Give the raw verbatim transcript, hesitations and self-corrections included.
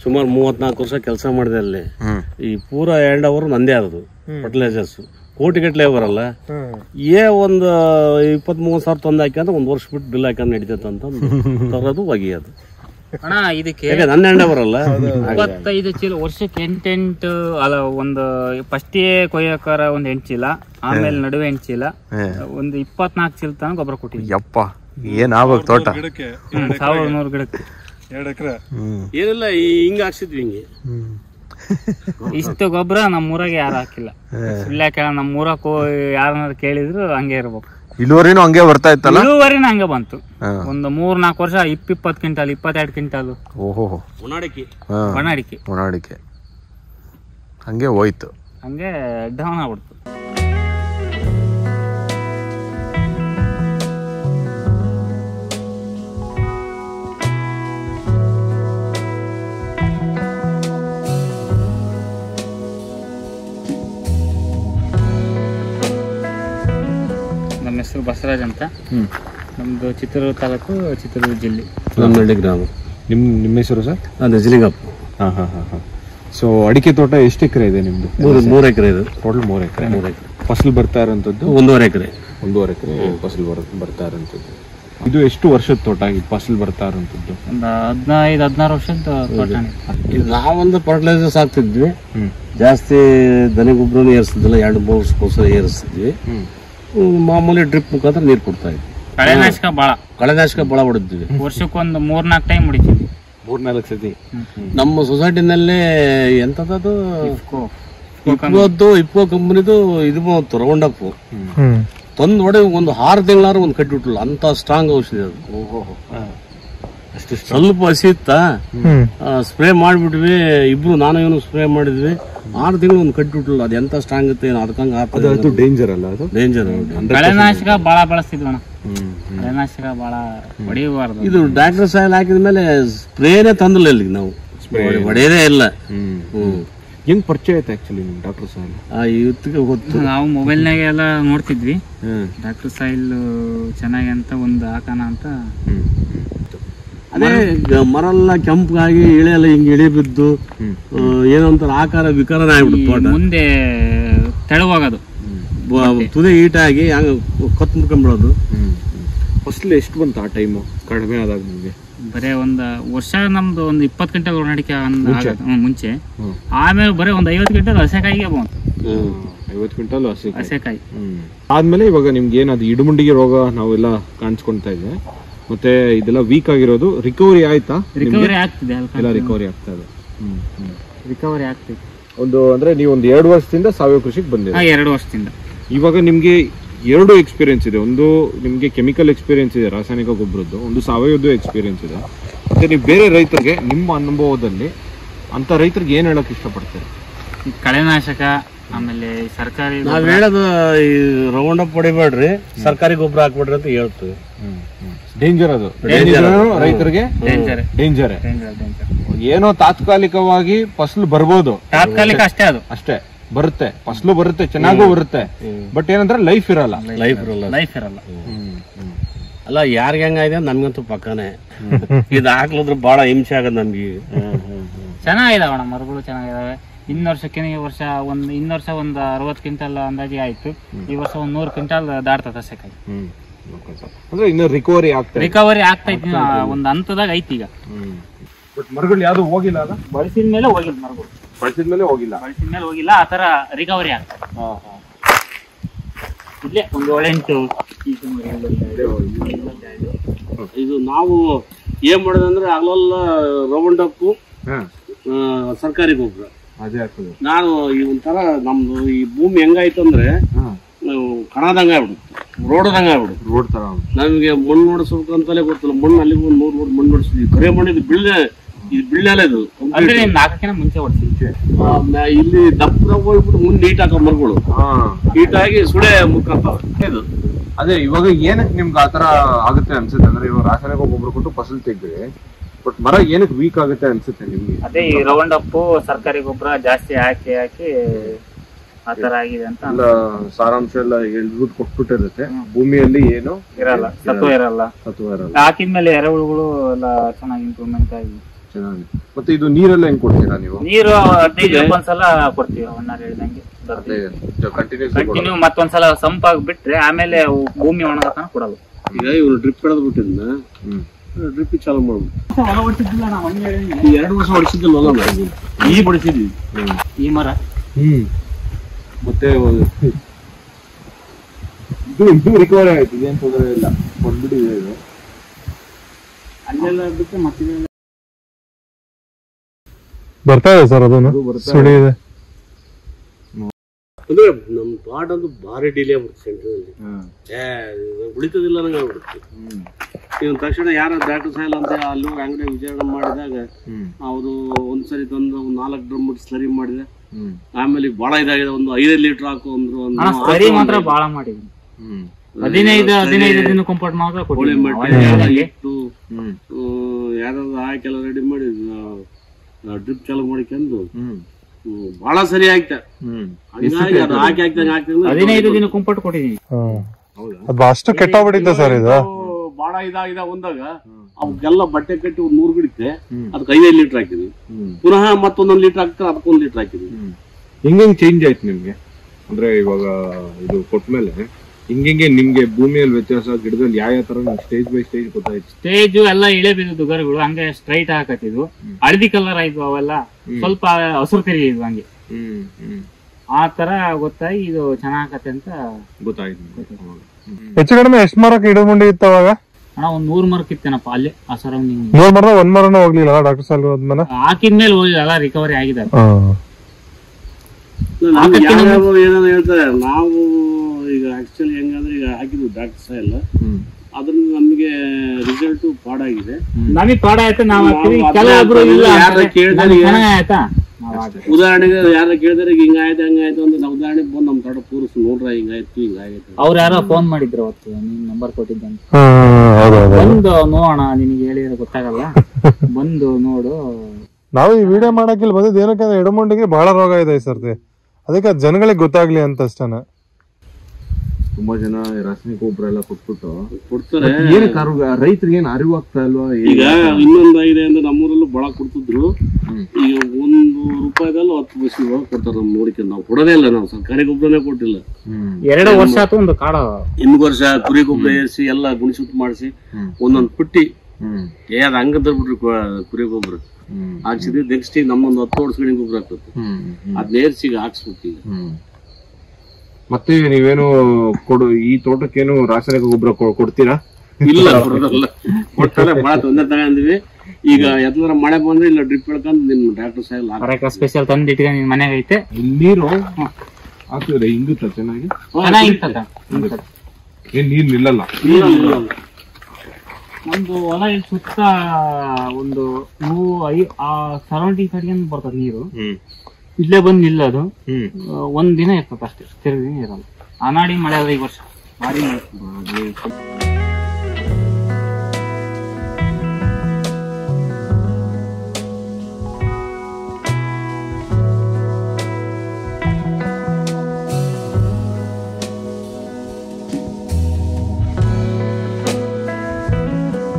ಸುಮಾರು ಮೂವತ್ನಾಲ್ಕು ವರ್ಷ ಕೆಲಸ ಮಾಡಿದೆ ಅಲ್ಲಿ. ಈ ಪೂರಾ ಎಂಡ್ ಅವರ್ ನಂದೇ ಆದದು ಫರ್ಟಿಲೈಸರ್ಸ್ ಕೋಟಿಗಟ್ಟಲೆ ಬರಲ್ಲ. ಏ ಒಂದು ಇಪ್ಪತ್ತ್ ಮೂವತ್ತು ಸಾವಿರ ತಂದು ಹಾಕಂದ್ರೆ ಒಂದ್ ವರ್ಷ ಬಿಟ್ಟು ಬಿಲ್ ಹಾಕಂದ್ರೆ ನಡೀತೈತೆ ಅಂತ ತರೋದು ಒಗಿಯೋದು. ಅಣ್ಣ ಇದಕ್ಕೆ ನನ್ನ ಎಂಡ ಬರಲ್ಲ. ಇಪ್ಪತ್ತೈದು ಚೀಲ ವರ್ಷಕ್ಕೆ ಎಂಟೆಂಟು ಅಲ್ಲ, ಒಂದು ಫಸ್ಟೇ ಕೊಯ್ಯಕಾರ ಒಂದ್ ಎಂಟು ಚೀಲ, ಆಮೇಲೆ ನಡುವೆ ಎಂಟು ಚೀಲ, ಒಂದು ಇಪ್ಪತ್ನಾಲ್ಕು ಚೀಲ ತನಕ ಗೊಬ್ಬರ ಕೊಟ್ಟಿದ್ವಿ. ಯಪ್ಪ ಏನ್ ಆಗ್ಬೇಕು ತೋಟ, ಸಾವಿರದ ನೂರು ಗಿಡಕ್ಕೆ ಎರಡು ಎಕರೆ ಏನಿಲ್ಲ ಹಿಂಗ ಹಾಕ್ಸಿದ್ವಿ. ಹಿಂಗೆ ಇಷ್ಟು ಗೊಬ್ಬರ ನಮ್ಮೂರಾಗ ಯಾರು ಹಾಕಿಲ್ಲ. ಸುಳ್ಳ ಕೇಳ ನಮ್ಮೂರಾಗ ಯಾರನ್ನಾರು ಕೇಳಿದ್ರು ಹಂಗೆ ಇರ್ಬೇಕು. ಇಳುವರಿನೂ ಹಂಗೆ ಬರ್ತಾ ಇತ್ತಲ್ಲ? ಇಳುವರಿನ ಹಂಗೆ ಬಂತು. ಒಂದು ಮೂರ್ ನಾಲ್ಕು ವರ್ಷ ಇಪ್ಪ ಇಪ್ಪತ್ತು ಕ್ವಿಂಟಾಲ್ ಇಪ್ಪತ್ತೆರಡು ಕ್ವಿಂಟಾಲ್ ಓಹೋ ಒಣಾಡಿಕೆ ಒಣಾಡಿಕೆ ಒಣಾಡಿಕೆ ಹಂಗೆ ಹೋಯ್ತು. ಹಂಗೆ ಡೌನ್ ಆಗ್ಬಿಡ್ತು. ನಮ್ಮ ಹೆಸರು ಬಸವರಾಜ್ ಅಂತ. ನಮ್ದು ಚಿತ್ರದುರ್ಗ ತಾಲೂಕು, ಚಿತ್ರದುರ್ಗ ಜಿಲ್ಲೆ, ನಮ್ಮಳ್ಳಿ ಗ್ರಾಮ. ನಿಮ್ ನಿಮ್ಮ ಹೆಸರು ಸರ್? ಅದೇ ಜಿಲಿಗಪ್ಪ. ಹಾ ಹಾ ಹಾ ಹಾ ಸೊ ಅಡಿಕೆ ತೋಟ ಎಷ್ಟು ಎಕರೆ ಇದೆ ನಿಮ್ದು? ಮೂರು ಎಕರೆ ಇದೆ ಟೋಟಲ್. ಮೂರು ಎಕರೆ. ಮೂರು ಎಕರೆ ಫಸಲು ಬರ್ತಾ ಇರೋಂಥದ್ದು ಒಂದೂವರೆ ಎಕರೆ. ಒಂದೂವರೆ ಎಕರೆ ಫಸಲು ಬರ್ತಾ ಇರೋಂಥದ್ದು. ಇದು ಎಷ್ಟು ವರ್ಷದ ತೋಟ ಈ ಫಸಲು ಬರ್ತಾ ಇರೋಂಥದ್ದು? ಒಂದು ಹದಿನೈದು ಹದಿನಾರು ವರ್ಷದ ತೋಟ. ನಾವೊಂದು ಫರ್ಟಿಲೈಸರ್ಸ್ ಹಾಕ್ತಿದ್ವಿ, ಜಾಸ್ತಿ ದನಿ ಗೊಬ್ಬರನು ಏರಿಸ್ತಿದ್ದಿಲ್ಲ, ಎರಡು ಮೂರು ವರ್ಷಕ್ಕೋಸ್ಕರ ಏರಿಸ್ತಿದ್ವಿ. ಮಾಮೂಲಿ ಡ್ರಿಪ್ ಮುಖಾಂತರ ನೀರು ಕೊಡ್ತಾ ಇದ್ವಿ. ಕಳೆನಾಶಕ ಬಾಳ ಕಳೆನಾಶಕ ಬಾಳ ಹೊಡಿದ್ವಿ. ವರ್ಷಕ್ಕೊಂದು ಮೂರ್ನಾಲ್ಕು ಟೈಮ್ ಹೊಡಿತೀವಿ. ಮೂರ್ನಾಲ್ಕು ಸತಿ. ನಮ್ಮ ಸೊಸೈಟಿನಲ್ಲಿ ಎಂತದ್ದು ಇಪ್ಪತ್ತು ಇಪ್ಪೋ ಕಂಪನಿದು ಇದು ಬಂತು ರೌಂಡ್ ಅಪ್ ತಂದು ಹೊಡೆ ಒಂದು ಆರು ತಿಂಗಳಾರು ಒಂದು ಕಟ್ಟಿಬಿಟ್ಲು. ಅಂತ ಸ್ಟ್ರಾಂಗ್ ಔಷಧಿ ಅದು. ಅಷ್ಟು ಸ್ವಲ್ಪ ಹಸಿ ಇತ್ತ, ಸ್ಪ್ರೇ ಮಾಡ್ಬಿಟ್ವಿ ಇಬ್ರು, ನಾನು ಇವನು ಸ್ಪ್ರೇ ಮಾಡಿದ್ವಿ. ಆರು ತಿಂಗಳು ಒಂದು ಕಟ್ಟಿಬಿಟ್ಲು. ಅದು ಎಂತ ಸ್ಟ್ರಾಂಗ್ ಇತ್ತು ಏನೋ, ಅದಕ್ಕಂಗ ಅದು ಡೇಂಜರ್ ಅಲ್ಲ? ಅದು ಡೇಂಜರ್. ಕಳೆನಾಶಕ ಬಾಳ ಬಳಸ್ತಿದ್ವಣ. ಕಳೆನಾಶಕ ಬಾಳ ಹೊಡಿಬಾರ್ದು. ಇದು ಡಾಕ್ಟರ್ ಸಾಯಿಲ್ ಹಾಕಿದ ಮೇಲೆ ಸ್ಪ್ರೇನೇ ತಂದಿಲ್ಲ ಇಲ್ಲಿಗೆ, ನಾವು ಹೊಡೆಯದೇ ಇಲ್ಲ. ಹೆಂಗ್ ಪರಿಚಯ ಆಯ್ತು ಆಕ್ಚುಲಿ ನಿಮ್ ಡಾಕ್ಟರ್ ಸಾಯಿಲ್? ಇವತ್ತಿಗೆ ಗೊತ್ತು. ನಾವು ಮೊಬೈಲ್ನಾಗ ಎಲ್ಲ ನೋಡ್ತಿದ್ವಿ, ಡಾಕ್ಟರ್ ಸಾಯಿಲ್ ಚೆನ್ನಾಗಿ ಅಂತ ಒಂದು ಹಾಕೋಣ ಅಂತ. ಅದೇ ಮರ ಎಲ್ಲ ಕೆಂಪಾಗಿ ಇಳೆ ಎಲ್ಲ ಹಿಂಗೆ ಇಳೆ ಬಿದ್ದು ಏನೋ ಒಂಥರ ಆಕಾರ ವಿಕಾರನ ಆಗ್ಬಿಡುತ್ತೆ ತೋಟ. ಮುಂದೆ ತೆಳುವಾಗೋದು, ತುದೆ ಈಟಾಗಿ ಹಂಗ ಕೊತ್ ಮುಡ್ಕೊಂಡ್ಬಿಡೋದು. ಫಸಲು ಎಷ್ಟು ಬಂತು ಆ ಟೈಮು ಕಡಿಮೆ ಆದಾಗ ನಿಮ್ಗೆ? ಬರೇ ಒಂದ್ ವರ್ಷ ನಮ್ದು ಒಂದು ಇಪ್ಪತ್ತು ಗಂಟೆ ಒಣಡಿಕೆ ಮುಂಚೆ, ಆಮೇಲೆ ಬರೀ ಒಂದ್ ಐವತ್ತು ಗಂಟೆ ಹಸೆಕಾಯಿಗೆ ಬಂತು. ಐವತ್ತು ಕ್ವಿಂಟಲ್ ಹಸೆಕಾಯಿ ಆದ್ಮೇಲೆ ಇವಾಗ ನಿಮ್ಗೆ ಏನದು ಇಡುಮುಂಡಿಗೆ ರೋಗ ನಾವೆಲ್ಲ ಕಾಣಿಸ್ಕೊಳ್ತಾ ಇದೆ, ಮತ್ತೆ ಇದೆಲ್ಲ ವೀಕ್ ಆಗಿರೋದು ರಿಕವರಿ ಆಯ್ತಾ? ರಿಕವರಿ ಆಗ್ತಿದೆ, ಎಲ್ಲ ರಿಕವರಿ ಆಗ್ತಾ ಇದೆ. ರಿಕವರಿ ಆಗ್ತಿದೆ. ಒಂದು ಅಂದ್ರೆ ನೀವು ಒಂದು ಎರಡು ವರ್ಷದಿಂದ ಸಾವಯವ ಕೃಷಿಗೆ ಬಂದಿದೆ? ಎರಡು ವರ್ಷದಿಂದ. ಇವಾಗ ನಿಮ್ಗೆ ಎರಡು ಎಕ್ಸ್ಪೀರಿಯನ್ಸ್ ಇದೆ. ಒಂದು ನಿಮ್ಗೆ ಕೆಮಿಕಲ್ ಎಕ್ಸ್ಪೀರಿಯನ್ಸ್ ಇದೆ, ರಾಸಾಯನಿಕ ಗೊಬ್ಬರದ್ದು, ಒಂದು ಸಾವಯವದ್ದು ಎಕ್ಸ್ಪೀರಿಯನ್ಸ್ ಇದೆ. ಮತ್ತೆ ನೀವು ಬೇರೆ ರೈತರಿಗೆ ನಿಮ್ಮ ಅನುಭವದಲ್ಲಿ ಅಂತ ರೈತರಿಗೆ ಏನ್ ಹೇಳಕ್ ಇಷ್ಟಪಡ್ತೀರಿ? ಕಳೆನಾಶಕ, ಆಮೇಲೆ ಸರ್ಕಾರಿ ನಾವ್ ಹೇಳೋದು ಈ ರೌಂಡ್ ಅಪ್ ಹೊಡಿಬೇಡ್ರಿ, ಸರ್ಕಾರಿ ಗೊಬ್ಬರ ಹಾಕ್ಬಿಡ್ರಿ ಅಂತ ಹೇಳ್ತೀವಿ. ಡೇಂಜರ್ ಅದು ರೈತರಿಗೆ, ಡೇಂಜರ್. ಏನೋ ತಾತ್ಕಾಲಿಕವಾಗಿ ಫಸಲು ಬರ್ಬೋದು, ತಾತ್ಕಾಲಿಕ ಅಷ್ಟೇ, ಅದು ಅಷ್ಟೇ ಬರುತ್ತೆ, ಫಸಲು ಬರುತ್ತೆ, ಚೆನ್ನಾಗೂ ಬರುತ್ತೆ. ಬಟ್ ಏನಂದ್ರೆ ಲೈಫ್ ಇರಲ್ಲ. ಲೈಫ್ ಇರಲ್ಲ ಲೈಫ್ ಇರಲ್ಲ ಅಲ್ಲ, ಯಾರಿಗೆ ಹೆಂಗಾಗಿದೆ ನಮ್ಗಂತೂ ಪಕ್ಕನೇ. ಇದು ಹಾಕ್ಲಿದ್ರೆ ಬಹಳ ಹಿಂಸೆ ಆಗದ್ ನಮ್ಗೆ. ಚೆನ್ನಾಗಿದಾವಣ ಮರಗಳು, ಚೆನ್ನಾಗಿದಾವೆ. ಇನ್ನ ವರ್ಷಕ್ಕೆ ಈ ವರ್ಷ ಒಂದ್ ಇನ್ನ ವರ್ಷ ಒಂದ್ ಅರವತ್ತು ಕ್ವಿಂಟಲ್ ಅಂದಾಜಿ ಆಯ್ತು. ಈ ವರ್ಷ ಒಂದ್ ನೂರು ಕ್ವಿಂಟಲ್ ದಾಟ್ತದ ಹಸೆಕಾಯಿ. ಅಂದ್ರೆ ಇನ್ನು ರಿಕವರಿ ಆಗ್ತಾ ರಿಕವರಿ ಆಗ್ತೈತಿ, ಒಂದ್ ಹಂತದಾಗ ಐತಿ ಈಗ. ಬಟ್ ಮರಗಳು ಯಾವ್ದು ಹೋಗಿಲ್ಲ ಅಲ್ಲ, ಬಳಸಿದ ಮೇಲೆ ಹೋಗಿಲ್ಲ ಮರಗಳು, ಬಳಸಿದ ಮೇಲೆ ಹೋಗಿಲ್ಲ, ಬಳಸಿದ ಮೇಲೆ ಹೋಗಿಲ್ಲ. ಆ ತರ ರಿಕವರಿ ಆಗ್ತದೆ. ಇಲ್ಲೇ ಒಂದು ಏಳೆಂಟು. ಇದು ನಾವು ಏನ್ ಮಾಡೋದಂದ್ರೆ ಅಲ್ಲೆಲ್ಲ ರೌಂಡ್ ಅಪ್ ಸರ್ಕಾರಿ ಗೊಬ್ಬರ ಅದೇ ಆಗ್ತದೆ. ನಾನು ಈ ಒಂಥರ ನಮ್ದು ಈ ಭೂಮಿ ಹೆಂಗಾಯ್ತು ಅಂದ್ರೆ ಕಣದಂಗ ಆಗ್ಬಿಡುತ್ತೆ, ರೋಡದಂಗ ಆಗ್ಬಿಡುತ್ತೆ. ರೋಡ್ ತರ ನಮ್ಗೆ ಮಣ್ಣು ನೋಡಿಸ್ಬೇಕು ಅಂತಲೇ ಗೊತ್ತಿಲ್ಲ. ಮಣ್ಣು ಅಲ್ಲಿಗೆ ಒಂದು ಮೂರು ಮೂರು ಮಣ್ಣು ನೋಡಿಸಿದ್ವಿ. ಕರೆ ಮಣ್ಣು ಇದು ಬಿಳ್ಳೆ, ಇದು ಬಿಳ್ಳೆಲ್ಲ ಇದು ನಾಲ್ಕಕ್ಕಿಂತ ಮುಂಚೆ ಹೊಡ್ತೀವಿ. ಇಲ್ಲಿ ದಪ್ಪ ಹೋಗ್ಬಿಟ್ಟು ಮುಂದೆ ಈಟ್ ಹಾಕೋ ಮರಗಳು ಈಟಾಗಿ ಸುಡೆ ಮುಖಾಂತರ ಇದು. ಅದೇ ಇವಾಗ ಏನಕ್ಕೆ ನಿಮ್ಗೆ ಆತರ ಆಗುತ್ತೆ ಅನ್ಸುತ್ತೆ ಅಂದ್ರೆ, ಇವಾಗ ರಾಸಾಯನಿಕ ಗೊಬ್ಬರ ಕೊಟ್ಟು ಫಸಲು ತೆಗ್ದ್ರೆ ಬಟ್ ಮರ ಏನಕ್ಕೆ ವೀಕ್ ಆಗುತ್ತೆ ಅನ್ಸುತ್ತೆ ನಿಮ್ಗೆ? ಅದೇ ಈ ರೌಂಡ್ ಅಪ್ ಸರ್ಕಾರಿ ಗೊಬ್ಬರ ಜಾಸ್ತಿ ಹಾಕಿ ಹಾಕಿ ಆತರ ಆಗಿದೆ ಅಂತ. ಸಾರಾಂಶ ಎಲ್ಲ ಎಳ್ದು ಕೊಟ್ಬಿಟ್ಟಿರುತ್ತೆ, ಭೂಮಿಯಲ್ಲಿ ಏನು ಇರಲ್ಲ, ಸತ್ವ ಇರಲ್ಲ. ಸತ್ವ ಇರಲ್ಲ. ಹಾಕಿದ್ಮೇಲೆ ಎರೆಹುಳುಗಳು ಎಲ್ಲ ಚೆನ್ನಾಗಿ ಇಂಪ್ರೂವ್ಮೆಂಟ್ ಆಗಿ ಚೆನ್ನಾಗಿ. ಮತ್ತೆ ಇದು ನೀರೆಲ್ಲ ಹೆಂಗ್ ಕೊಡ್ತೀರಾ ನೀವು? ನೀರು ಹದಿನೈದು ದಿನಕ್ಕೆ ಒಂದ್ಸಲ ಕೊಡ್ತೀವಿ, ಒಣ್ಣಾರು ಹೇಳ್ದಂಗೆ ಕಂಟಿನ್ಯೂಸ್ ಕಂಟಿನ್ಯೂ. ಮತ್ತೊಂದ್ಸಲ ಸಂಪಾಗಿ ಬಿಟ್ರೆ ಆಮೇಲೆ ಅವು ಭೂಮಿ ಒಣಗತನ ಕೊಡಲ್ಲ. ಈಗ ಇವ್ರು ಡ್ರಿಪ್ ಹಿಡಿದ್ ಬಿಟ್ಟಿದ್ನ ಡ್ರಿಪ್ ಚಾಲು ಮಾಡ್ಬಿಟ್ಟು ಹೊಲ ಹೊಡಿಸಿದ್ದಿಲ್ಲ ನಾವು, ಹಂಗೆ ಎರಡು ವರ್ಷ ಹೊಡಿಸಿದ್ದಿಲ್ಲ ಹೊಲ ನಾವು. ಈ ಹೊಡಿಸಿದ್ವಿ ಈ ಮರ. ಹ್ಮ್ ಮತ್ತೆ ಇದು ಇದು ರಿಕವರಿ ಆಯ್ತು, ಇದೇನ್ ತೊಂದರೆ ಇಲ್ಲ, ಬಂದ್ಬಿಟ್ಟಿದೆ ಇದು. ಅಲ್ಲೆಲ್ಲ ಬಿಟ್ಟು ಮತ್ತೆ ಬರ್ತಾ ಇದೆ ಸರ್, ಅದನ್ನು ಸುಳಿ ಇದೆ. ಅಂದ್ರೆ ನಮ್ ತೋಟ ಅಂತೂ ಭಾರಿ ಡಿಲೇ ಆಗ್ಬಿಡುತ್ತೆ ಸೆಂಟ್ರಲ್ಲಿ. ಏ ಉಳಿತದಿಲ್ಲ ನಂಗೆ ಆಗ್ಬಿಡುತ್ತೆ. ಇವ್ ತಕ್ಷಣ ಯಾರ ಡಾಕ್ಟರ್ ಸಾಯಿಲ್ ಅಂತ ಅಲ್ಲಿ ಅಂಗಡಿ ವಿಚಾರಣೆ ಮಾಡಿದಾಗ ಅವರು ಒಂದ್ಸರಿ ತಂದು ಒಂದ್ ನಾಲ್ಕು ಡ್ರಮ್ ಸ್ಲರಿ ಮಾಡಿದೆ. ಆಮೇಲೆ ಬಹಳ ಇದಾಗಿದೆ, ಒಂದು ಐದೈದು ಲೀಟರ್ ಹಾಕು ಅಂದ್ರು. ಒಂದು ಸ್ಲರಿ ಮಾತ್ರ ಬಹಳ ಮಾಡಿದ್ವಿ. ಹದಿನೈದು ಹದಿನೈದು ದಿನ ಕಂಪೌಂಡ್ ಮಾತ್ರ ಕೋಳಿ ಮಟ್ಟಿ ಇಟ್ಟು ಯಾರಾದ್ರು ಹಾಕೆಲ್ಲ ರೆಡಿ ಮಾಡಿ ಡ್ರಿಪ್ ಚಾಲು ಮಾಡಿಕೊಂಡು ಬಹಳ ಸರಿ ಆಗ್ತಾ. ಹಂಗಾಗಿ ಅದು ಹಾಕಿ ಹಾಕ್ದಂಗೆ ಹಾಕ್ತಂದ್ರೆ ಹದಿನೈದು ದಿನ ಕಂಪೌಂಡ್ ಕೊಟ್ಟಿದೀನಿ. ಅದು ಅಷ್ಟು ಕೆಟ್ಟೋಗ್ಬಿಟ್ಟಿತ್ತು ಸರ್ ಇದು. ಬಹಳ ಇದಾಗಿದ ಒಂದಾಗ ಅವಕ್ಕೆಲ್ಲ ಬಟ್ಟೆ ಕಟ್ಟಿ ಒಂದ್ ನೂರು ಗಿಡಕ್ಕೆ ಅದಕ್ಕೆ ಐದೈದು ಲೀಟರ್ ಹಾಕಿದ್ವಿ. ಪುನಃ ಮತ್ತೊಂದೊಂದ್ ಲೀಟರ್ ಹಾಕ್ತಾರೆ, ಅದಕ್ಕೊಂದ್ ಲೀಟರ್ ಹಾಕಿದ್ವಿ. ಹೆಂಗ್ ಹೆಂಗ್ ಚೇಂಜ್ ಆಯ್ತು ನಿಮ್ಗೆ? ಅಂದ್ರೆ ಇವಾಗ ಇದು ಕೊಟ್ಮೇಲೆ ಹಿಂಗೆ ನಿಮ್ಗೆ ಭೂಮಿಯಲ್ಲಿ ವ್ಯತ್ಯಾಸ, ಗಿಡದಲ್ಲಿ ಯಾವ ಯಾವ ತರ ಸ್ಟೇಜ್ ಬೈ ಸ್ಟೇಜ್ ಗೊತ್ತಾಯ್ತು? ಸ್ಟೇಜ್ ಎಲ್ಲ ಇಳೆ ಬಿದ್ದು ಗರಿಗಳು ಹಂಗೆ ಸ್ಟ್ರೈಟ್ ಹಾಕತ್ತಿದ್ವು, ಹಳದಿ ಕಲರ್ ಆಯ್ತು, ಅವೆಲ್ಲ ಸ್ವಲ್ಪ ಹಸಿರು ತಿರುಗಿದ್ವು ಹಂಗೆ. ಆ ತರ ಗೊತ್ತಾಗಿ ಇದು ಚೆನ್ನಾಗತ್ತೆ ಅಂತ ಗೊತ್ತಾಯ್ತು. ಹೆಚ್ಚು ಕಡಿಮೆ ಎಷ್ಟು ಮರಕ್ಕೆ ಗಿಡಮುಂಡಿ ಇತ್ತು ಅವಾಗ? ಅಣ್ಣ ಒಂದ್ ನೂರ್ ಮರಕ್ ಇತ್ತೇನಪ್ಪ ಅಲ್ಲೇ ಆ ಸರೌಂಡಿಂಗ್. ನೂರ್ ಮರ ಒಂದ್ ಮರನೂ ಹೋಗ್ಲಿಲ್ಲ ಡಾಕ್ಟರ್ ಸಾಲ್ ಹೋದ್ಮೇಲೆ? ಹಾಕಿದ್ಮೇಲೆ ಹೋಗಿಲ್ಲ, ರಿಕವರಿ ಆಗಿದೆ. ಏನಾದ್ರು ಹೇಳ್ತಾರೆ ನಾವು ಈಗ ಆಕ್ಚುಲಿ ಹೆಂಗಂದ್ರೆ ಈಗ ಹಾಕಿದ್ವಿ ಡಾಕ್ಟರ್ ಸಾಯಿಲ್, ಅದ್ರಿಂದ ನಮ್ಗೆ ರಿಸಲ್ಟ್ ಪಾಡಾಗಿದೆ. ನಮಗೆ ಪಾಡ ಆಯ್ತು, ನಾವ್ ಕೆಲವೊಬ್ರು ಇಲ್ಲ ಆಯ್ತಾ. ಉದಾಹರಣೆಗೆ ಯಾರ ಕೇಳಿದ್ರೆ ಹಿಂಗ ಆಯ್ತು ಹಂಗಾಯ್ತು ಅಂತ ನಾವು ಉದಾಹರಣೆಗೆ ಬಂದು ನಮ್ ತೋಟ ಪೂರ್ಸ್ ನೋಡ್ರ ಹಿಂಗಾಯ್ತು ಹಿಂಗಾಯ್ತು. ಅವ್ರು ಯಾರೋ ಫೋನ್ ಮಾಡಿದ್ರು ಅವತ್ತು, ನಿನ್ ನಂಬರ್ ಕೊಟ್ಟಿದ್ದಂತ. ಬಂದು ನೋಡೋಣ, ನಿನಗೆ ಹೇಳಿದ್ರೆ ಗೊತ್ತಾಗಲ್ಲ, ಬಂದು ನೋಡು. ನಾವು ಈ ವಿಡಿಯೋ ಮಾಡಕ್ಕೆ ಇಲ್ಲಿ ಬಂದಿದ್ದು ಏನಕ್ಕೆ ಅಂದ್ರೆ ಎಡಮುಂಡಿಗೆ ಬಹಳ ರೋಗ ಇದೆ ಈ ಸರ್ತಿ, ಅದಕ್ಕೆ ಜನಗಳಿಗೆ ಗೊತ್ತಾಗ್ಲಿ ಅಂತ ಅಷ್ಟೇನೆ. ತುಂಬಾ ಜನ ರಾಸಾಯನಿಕ ಗೊಬ್ಬರ ಎಲ್ಲ ಕೊಟ್ಬಿಟ್ಟು ಕೊಡ್ತಾರೆ. ರೈತರಿಗೆ ಏನ್ ಅರಿವು ಆಗ್ತಾ ಇಲ್ವಾ? ಈಗ ಇನ್ನೊಂದಾಗಿದೆ ಅಂದ್ರೆ ನಮ್ಮೂರಲ್ಲೂ ಬಹಳ ಕೊಡ್ತಿದ್ರು. ಈಗ ಒಂದು ರೂಪಾಯಿದಲ್ಲೂ ಹತ್ತು ಪೈಸೆ ಕೊಡ್ತಾರೆ ನಮ್ ನೋಡಿಕೆ. ನಾವು ಕೊಡೋದೇ ಇಲ್ಲ, ನಾವು ಸರ್ಕಾರಿ ಗೊಬ್ಬರನೇ ಕೊಟ್ಟಿಲ್ಲ. ಎರಡು ವರ್ಷ ಆಯ್ತು ಒಂದು ಕಾಡ. ಇನ್ನು ವರ್ಷ ಕುರಿ ಗೊಬ್ಬರ ಏರಿಸಿ ಎಲ್ಲ ಗುಣಿಸುತ್ತ ಮಾಡಿಸಿ ಒಂದೊಂದ್ ಪುಟ್ಟಿ ಏ ಅದ್ ಹಂಗ ತರ್ಬಿಟ್ರಿ ಕುರಿ ಗೊಬ್ಬರ ಹಾಕ್ಸಿದ್ವಿ. ನೆಕ್ಸ್ಟ್ ಈಗ ನಮ್ಮೊಂದು ಹತ್ತು ವರ್ಷ ಗಣಿ ಗೊಬ್ಬರ ಆಗ್ತದೆ, ಅದ್ ನೇರ್ಸಿ ಈಗ ಹಾಕ್ಸ್ಬೇಕು. ಈಗ ಮತ್ತೆ ನೀವೇನು ಕೊಡು ಈ ತೋಟಕ್ಕೇನು ರಾಸಾಯನಿಕ ಗೊಬ್ಬರ ಕೊಡ್ತೀರಾ? ಇಲ್ಲ, ಕೊಡೋದಲ್ಲ. ಕೊಟ್ಟಾಗ ಬಹಳ ತೊಂದರೆ ತಗೊಂಡಿವಿ. ಈಗ ಎತ್ತದ್ರ ಮಳೆ ಬಂದ್ರೆ ಇಲ್ಲ ಡ್ರಿಪ್ ಹೇಳ್ಕೊಂಡು ನಿಮ್ ಡಾಕ್ಟರ್ ಸಾಯಿಲ್ ಸ್ಪೆಷಲ್ ತಂದು ಇಟ್ಕೊಂಡು ನಿನ್ ಮನೆಗೆ ಐತೆ. ನೀರು ಹಾಕಿದ್ರೆ ಹಿಂಗುತ್ತ ಚೆನ್ನಾಗಿ? ಏನ್ ನೀರ್ ನಿಲ್ಲಲ್ಲ? ನಮ್ದು ಹೊಲ ಇಲ್ಲಿ ಸುತ್ತ ಒಂದು ನೂ ಐ ಆ ಸರೌಂಡಿಂಗ್ ಕಡೆಗೆ ಬರ್ತದ ನೀರು, ಇಲ್ಲೇ ಬಂದು ನಿಲ್ಲೋದು. ಒಂದ್ ದಿನ ಇರ್ತದ ಅಷ್ಟೇ, ತಿರುಗಿ ಇರಲ್ಲ. ಅನಾಡಿ ಮಳೆ ಅದ ಈ ವರ್ಷ, ಭಾರಿ ಮಳೆ.